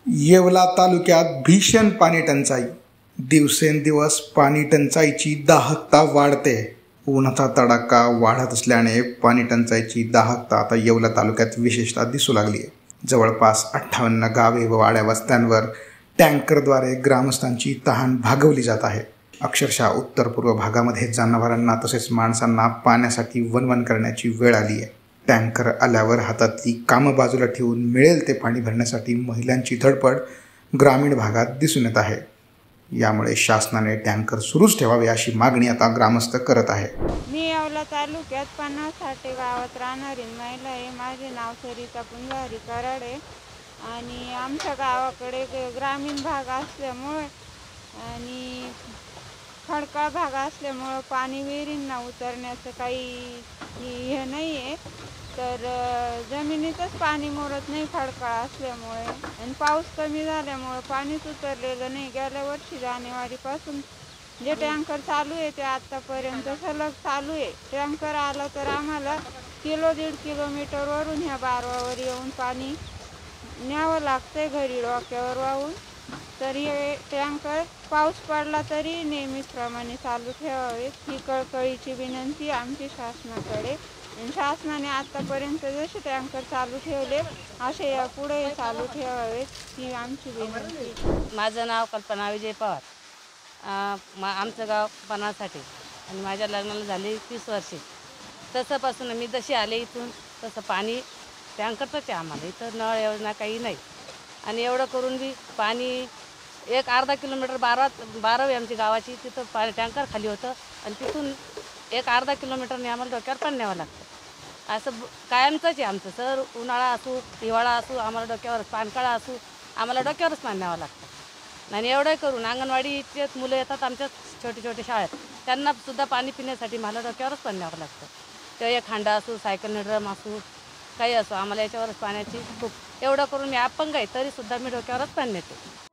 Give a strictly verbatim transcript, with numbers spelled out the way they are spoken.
येवला तालुक्यात भीषण पाणी टंचाई। दिवसेंदिवस पाणी टंचाईची दाहकता वाढते। उन्हाचा तडाखा वाढत असल्याने पाणी टंचाईची दाहकता आता येवला तालुक्यात विशेषतः दिसू लागली आहे। जवळपास अठ्ठावन्न गावे व वाड्या वस्त्यांवर टँकरद्वारे ग्रामस्थांची तहान भागवली जात आहे। अक्षरशः उत्तर पूर्व भागामध्ये जनावरांना तसेच माणसांना पाण्यासाठी वणवण करण्याची वेळ आली आहे। टँकर आल्यावर हातातली कामं बाजूला ठेवून मिळेल ते पाणी भरण्यासाठी महिलांची धडपड ग्रामीण भागात दिसून येत आहे। यामुळे शासनाने टँकर सुरूच ठेवावे अशी मागणी आता ग्रामस्थ करत आहे। मी येवला तालुक्यात पन्नास साठे गावात राहणारी महिला आहे। माझे नाव सरिता पुंजारी कराडे आणि आमच्या गावाकडे ग्रामीण भाग असल्यामुळे आणि खडकाळ भाग असल्यामुळे पाणी विहिरींना उतरण्याचं काही हे नाही आहे, तर जमिनीतच पाणी मुरत नाही खडकाळ असल्यामुळे आणि पाऊस कमी झाल्यामुळे पाणीच उतरलेलं नाही। गेल्या वर्षी जानेवारीपासून जे टँकर चालू आहे ते आत्तापर्यंत सलग चालू आहे। टँकर आलं तर आम्हाला किलो दीड किलोमीटरवरून ह्या बारवावर येऊन पाणी न्यावं लागतंय घरी डोक्यावर वाहून। तर हे टँकर पाऊस पडला तरी नेहमीप्रमाणे चालू ठेवावेत ही कळकळीची विनंती आमची शासनाकडे। शासनाने आतापर्यंत जसे टँकर चालू ठेवले असे यापुढे चालू ठेवावेत ही आमची विनंती। माझं नाव कल्पना विजय पवार, आमचं गाव पन्नास साठे आणि माझ्या लग्नाला झाले तीस वर्षे। तसंपासून मी जशी आले इथून तसं पाणी टँकरचंच आहे आम्हाला, इथं नळ योजना काही नाही। आणि एवढं करून बी पाणी एक अर्धा किलोमीटर बारा बारावी आमची गावाची तिथं पाणी टँकर खाली होतं आणि तिथून एक अर्धा किलोमीटरने आम्हाला डोक्यावर पाणी न्यावं लागतं। असं कायमचंच आहे आमचं सर, उन्हाळा असू हिवाळा असू आम्हाला डोक्यावर पाणकाळा असू आम्हाला डोक्यावरच पाणी न्यावं लागतं। आणि एवढं करून अंगणवाडीचेच मुलं येतात आमच्या छोटे छोटे शाळेत, त्यांनासुद्धा पाणी पिण्यासाठी मला डोक्यावरच पाणी न्यावं लागतं। ते एक हांडा असू सायकल ड्रम असू काही असो आम्हाला याच्यावरच पाण्याची खूप एवढं करून मी अपंग आहे तरीसुद्धा मी डोक्यावरच पाणी नेते।